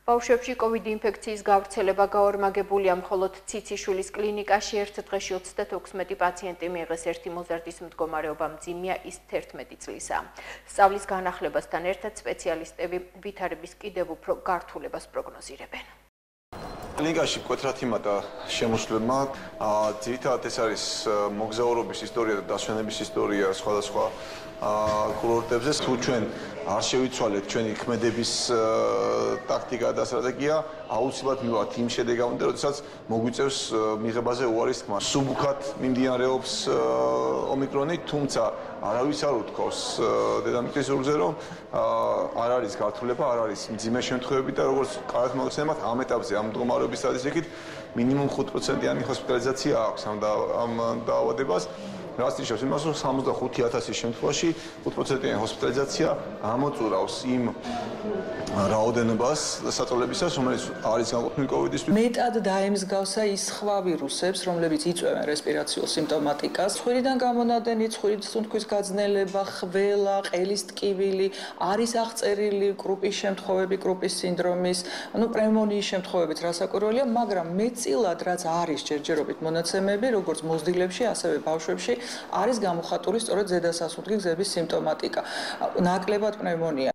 ბავშვებში COVID ინფექციის გავრცელება გაორმაგებულია, მხოლოდ ციციშვილის კლინიკაში ერთ დღეში 36 პაციენტი მიიღეს ერთი მოზარდის მდგომარეობა მძიმეა, ის 11 წლისაა. სწავლის განახლებასთან ერთად სპეციალისტები ვითარების კიდევ უფრო გართულებას პროგნოზირებენ. კლინიკაში მკვეთრად იმატა შემოსვლებმა, ძირითადად ეს არის მოგზაურობის ისტორია და დასვენების ისტორია სხვადასხვა კურორტებზე. თუ ჩვენ არ შევიცვალეთ ჩვენი ქმედების ტაქტიკა და სტრატეგია, აუცილებლად მივიღებთ იმ შედეგამდე, როდესაც მოგვიწევს მიღებაზე უარის თქმა. სუბუქად მიმდინარეობს ომიკრონი, თუმცა არავის არ უთქავს დედამიწის ზურგზე, რომ არ არის გართულება, არ არის მძიმე შემთხვევები და როგორც კარგად მოგეხსენებათ, ამ ეტაპზე ამ მდგომარეობის სტატისტიკით მინიმუმ 5%-იანი ჰოსპიტალიზაცია აქვს ამ დაავადებას. რაც ნიშნავს იმას, რომ 65,000 შემთხვევაში 5%-იანი ჰოსპიტალიზაცია ამოწურავს იმ რაოდენობას საწოლებისას, რომელიც არის განკუთვნილი COVID-ისთვის. მეტად დაემსგავსა ის სხვა ვირუსებს, რომლებიც იწვევენ რესპირაციულ სიმპტომატიკას. ცხვირიდან გამონადენი, ცხვირის სუნთქვის გაძნელება, ხველა, ყელის ტკივილი, არის აღწერილი კრუპის შემთხვევები, კრუპის სინდრომის, პნევმონიის შემთხვევებიც რასაკვირველია, მაგრამ მეტწილად რაც არის ჯერჯერობით მონაცემები, როგორც მოზრდილებში, ასევე ბავშვებში, არის გამოხატული სწორედ ზედასასუნთქი გზების სიმპტომატიკა. ნაკლებად პნევმონია